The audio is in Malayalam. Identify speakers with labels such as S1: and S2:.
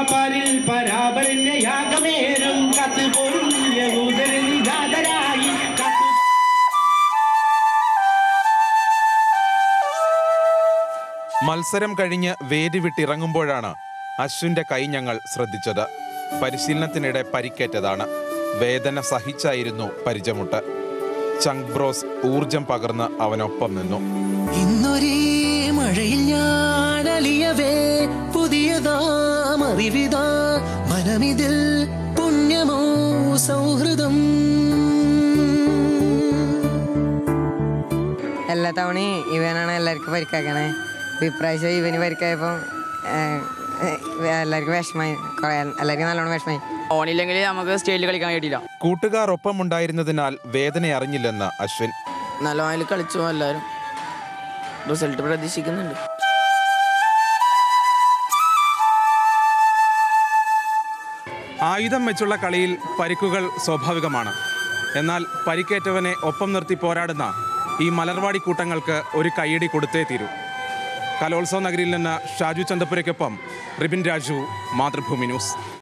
S1: പാരിൽ പരാബലിന്റെ യാഗമേറും കത്ത് പൊരുളിയ ഊതരനിഗാതരായി
S2: മത്സരം കഴിഞ്ഞ് വേദി വിട്ടിറങ്ങുമ്പോഴാണ് അശ്വിന്റെ കൈ ഞങ്ങൾ ശ്രദ്ധിച്ചത്. പരിശീലനത്തിനിടെ പരിക്കേറ്റതാണ്. വേദന സഹിച്ചായിരുന്നു പരിചമുട്ട്. ചങ്ക് ബ്രോസ് ഊർജം പകർന്ന് അവനൊപ്പം നിന്നു.
S3: ഇന്നൊരേ മഴയിൽ ഞാൻ അലിയവേ പുതിയതാമറിവിതാ മനമിതിൽ പുണ്യമോ സൗഹൃദം.
S4: എല്ലാ തവണയും ഇവനാണ് എല്ലാവർക്കും പരിക്കാക്കണേ. ഇപ്രാവശ്യം ഇവന് പരിക്കായപ്പോൾ എല്ലാവർക്കും വിഷമായി, എല്ലാവർക്കും നല്ലോണം വിഷമായി.
S5: ഓണില്ലെങ്കിൽ നമുക്ക് സ്റ്റേജിൽ കളിക്കാൻ കഴിയില്ല.
S2: കൂട്ടുകാർ ഒപ്പമുണ്ടായിരുന്നതിനാൽ വേദന അറിഞ്ഞില്ലെന്ന് അശ്വിൻ.
S5: നല്ലവണ്ണം കളിച്ചു, എല്ലാവരും റിസൾട്ട് പ്രതീക്ഷിക്കുന്നുണ്ട്.
S2: ആയുധം വെച്ചുള്ള കളിയിൽ പരിക്കുകൾ സ്വാഭാവികമാണ്. എന്നാൽ പരിക്കേറ്റവനെ ഒപ്പം നിർത്തി പോരാടുന്ന ഈ മലർവാടി കൂട്ടങ്ങൾക്ക് ഒരു കയ്യടി കൊടുത്തേ തീരൂ. കലോത്സവ നഗരിയിൽ നിന്ന് ഷാജു ചന്തപുരയ്ക്കൊപ്പം റിബിൻ രാജു, മാതൃഭൂമി ന്യൂസ്.